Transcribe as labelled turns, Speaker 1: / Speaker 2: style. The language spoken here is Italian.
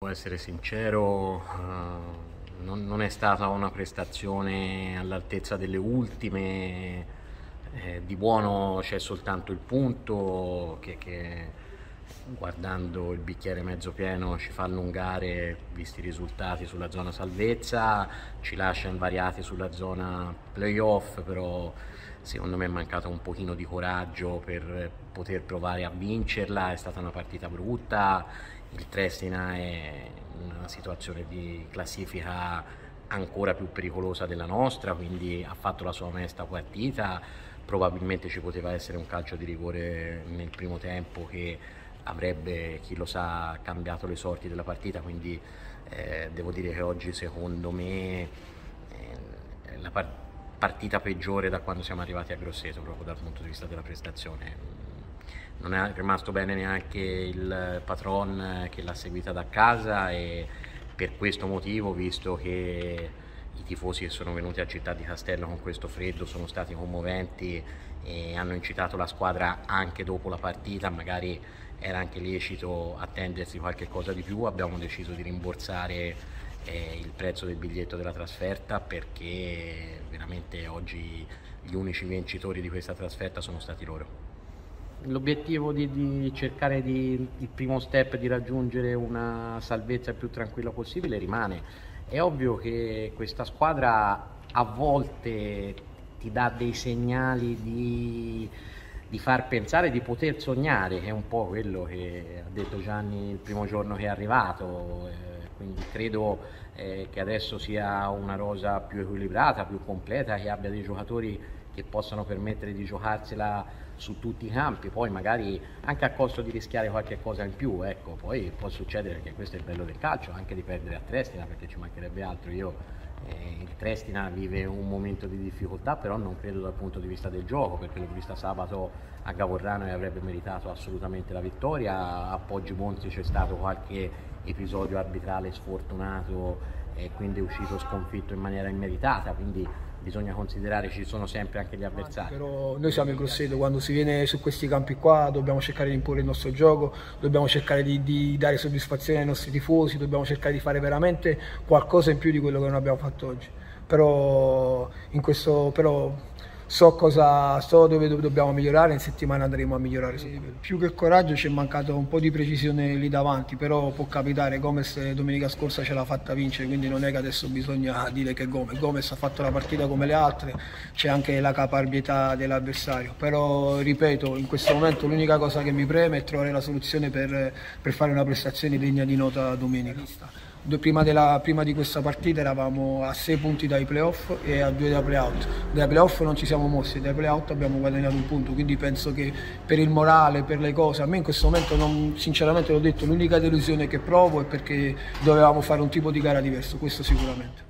Speaker 1: devo essere sincero, non è stata una prestazione all'altezza delle ultime. Di buono c'è soltanto il punto che guardando il bicchiere mezzo pieno ci fa allungare, visti i risultati, sulla zona salvezza, ci lascia invariati sulla zona playoff, però secondo me è mancato un pochino di coraggio per poter provare a vincerla. È stata una partita brutta, il Triestina è in una situazione di classifica ancora più pericolosa della nostra, quindi ha fatto la sua onesta partita. Probabilmente ci poteva essere un calcio di rigore nel primo tempo che avrebbe, chi lo sa, cambiato le sorti della partita, quindi devo dire che oggi secondo me è la partita peggiore da quando siamo arrivati a Grosseto, proprio dal punto di vista della prestazione. Non è rimasto bene neanche il patron che l'ha seguita da casa, e per questo motivo, visto che i tifosi che sono venuti a Città di Castello con questo freddo sono stati commoventi e hanno incitato la squadra anche dopo la partita, magari era anche lecito attendersi qualche cosa di più, abbiamo deciso di rimborsare il prezzo del biglietto della trasferta, perché veramente oggi gli unici vincitori di questa trasferta sono stati loro.
Speaker 2: L'obiettivo di cercare il primo step di raggiungere una salvezza il più tranquilla possibile rimane. È ovvio che questa squadra a volte ti dà dei segnali di far pensare, di poter sognare, che è un po' quello che ha detto Gianni il primo giorno che è arrivato, quindi credo che adesso sia una rosa più equilibrata, più completa, che abbia dei giocatori che possano permettere di giocarsela su tutti i campi, poi magari anche a costo di rischiare qualche cosa in più, ecco. Poi può succedere, perché questo è il bello del calcio, anche di perdere a Triestina, perché ci mancherebbe altro. Il Triestina vive un momento di difficoltà, però non credo dal punto di vista del gioco, perché l'ho vista sabato a Gavorrano e avrebbe meritato assolutamente la vittoria. A Poggi Monti c'è stato qualche episodio arbitrale sfortunato e quindi è uscito sconfitto in maniera immeritata, quindi bisogna considerare ci sono sempre anche gli avversari.
Speaker 3: Però noi siamo in Grosseto, quando si viene su questi campi qua dobbiamo cercare di imporre il nostro gioco, dobbiamo cercare di dare soddisfazione ai nostri tifosi, dobbiamo cercare di fare veramente qualcosa in più di quello che non abbiamo fatto oggi. Però so dove dobbiamo migliorare, in settimana andremo a migliorare. Sì, più che coraggio ci è mancato un po' di precisione lì davanti, però può capitare. Gomes domenica scorsa ce l'ha fatta vincere, quindi non è che adesso bisogna dire che Gomes ha fatto la partita come le altre, c'è anche la caparbietà dell'avversario, però ripeto, in questo momento l'unica cosa che mi preme è trovare la soluzione per fare una prestazione degna di nota domenica. Prima di questa partita eravamo a 6 punti dai playoff e a 2 dai playout. Dai playoff non ci siamo mossi, dai playout abbiamo guadagnato un punto, quindi penso che per il morale, per le cose, a me in questo momento sinceramente l'ho detto, l'unica delusione che provo è perché dovevamo fare un tipo di gara diverso, questo sicuramente.